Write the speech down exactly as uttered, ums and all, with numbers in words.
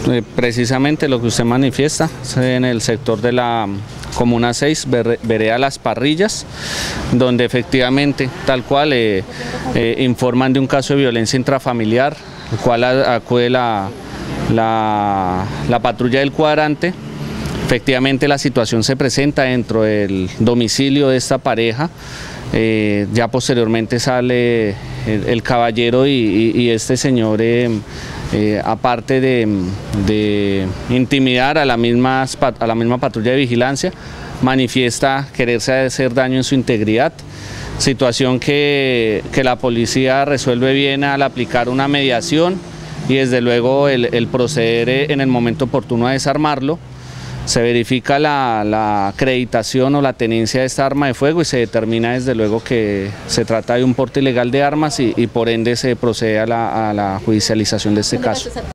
Eh, precisamente lo que usted manifiesta en el sector de la Comuna seis, vereda Las Parrillas, donde efectivamente, tal cual, eh, eh, informan de un caso de violencia intrafamiliar, el cual acude la, la, la patrulla del cuadrante. Efectivamente la situación se presenta dentro del domicilio de esta pareja. Eh, ya posteriormente sale el, el caballero y, y, y este señor, eh, eh, aparte de, de intimidar a la, misma, a la misma patrulla de vigilancia, manifiesta quererse hacer daño en su integridad, situación que, que la policía resuelve bien al aplicar una mediación y desde luego el, el proceder en el momento oportuno a desarmarlo. Se verifica la, la acreditación o la tenencia de esta arma de fuego y se determina desde luego que se trata de un porte ilegal de armas y, y por ende se procede a la, a la judicialización de este caso.